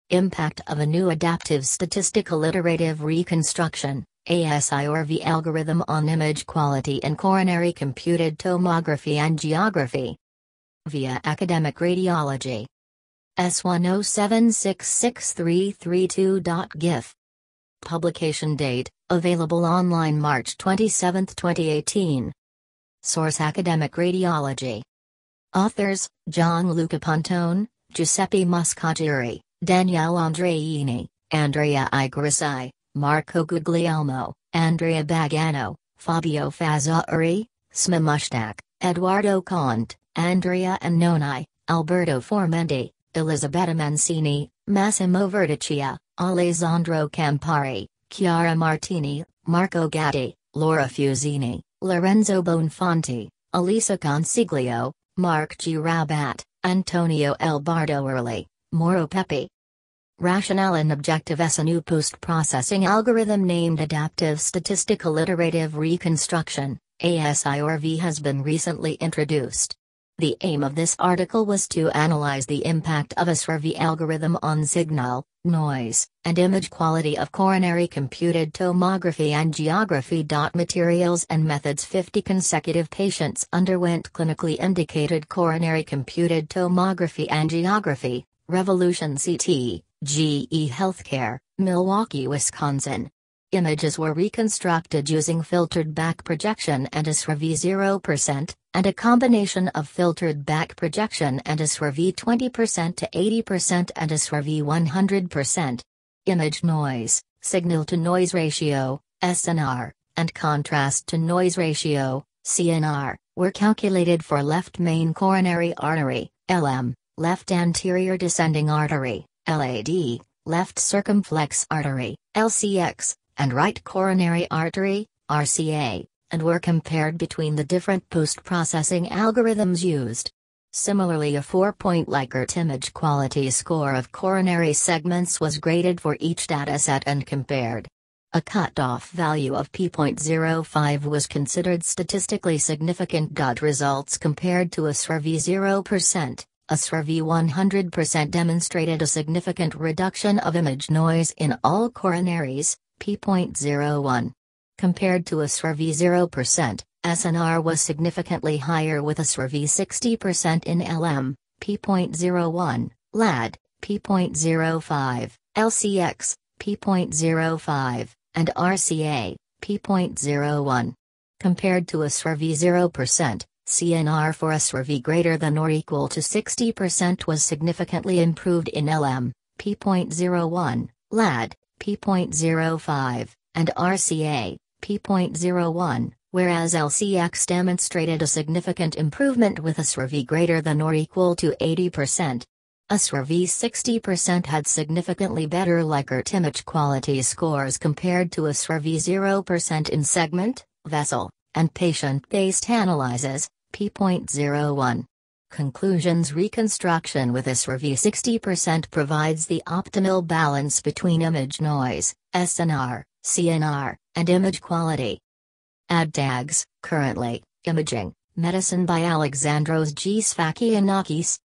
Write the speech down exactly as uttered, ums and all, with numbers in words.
Impact of a new adaptive statistical iterative reconstruction A S I R V algorithm on image quality in coronary computed tomography angiography. Via Academic Radiology. S one zero seven six six three three two dot gif. Publication date, available online March twenty-seventh, twenty eighteen. Source Academic Radiology. Authors, Gianluca Pontone, Giuseppe Muscageri, Daniele Andreini, Andrea Igrassi, Marco Guglielmo, Andrea Bagano, Fabio Fazzari, Sma Mushtaq, Eduardo Conte, Andrea Annoni, Alberto Formendi, Elisabetta Mancini, Massimo Verticcia, Alessandro Campari, Chiara Martini, Marco Gatti, Laura Fusini, Lorenzo Bonfanti, Elisa Consiglio, Mark G. Rabat, Antonio L. Bardo-Early, Mauro Pepi. Rationale and objective S. A new post-processing algorithm named Adaptive Statistical Iterative Reconstruction, A S I R V, has been recently introduced. The aim of this article was to analyze the impact of a S I R V algorithm on signal, noise, and image quality of coronary computed tomography angiography. Materials and methods. Fifty consecutive patients underwent clinically indicated coronary computed tomography angiography, Revolution C T, G E Healthcare, Milwaukee, Wisconsin. Images were reconstructed using filtered back projection and a S I R V zero percent, and a combination of filtered back projection and a S I R V twenty percent to eighty percent and a S I R V one hundred percent. Image noise, signal-to-noise ratio, S N R, and contrast-to-noise ratio, C N R, were calculated for left main coronary artery, L M, left anterior descending artery, L A D, left circumflex artery, L C X, and right coronary artery, R C A, and were compared between the different post-processing algorithms used. Similarly, a four-point Likert image quality score of coronary segments was graded for each dataset and compared. A cutoff value of p zero point zero five was considered statistically significant. Results compared to a S I R V zero percent. A S I R V one hundred percent demonstrated a significant reduction of image noise in all coronaries, p zero point zero one. Compared to a S I R V zero percent, S N R was significantly higher with a S I R V sixty percent in L M, p zero point zero one, L A D, p zero point zero five, L C X, p zero point zero five, and R C A, p zero point zero one. Compared to a S I R V zero percent, C N R for a S I R V greater than or equal to sixty percent was significantly improved in L M, p zero point zero one, L A D, p zero point zero five, and R C A, p zero point zero one, whereas L C X demonstrated a significant improvement with a S I R V greater than or equal to eighty percent. A S I R V sixty percent had significantly better Likert image quality scores compared to a S I R V zero percent in segment, vessel, and patient-based analyses, p zero point zero one. Conclusions: reconstruction with a S I R V sixty percent provides the optimal balance between image noise, S N R, C N R, and image quality. Add tags: currently, imaging, medicine by Alexandros G. Sfakianakis,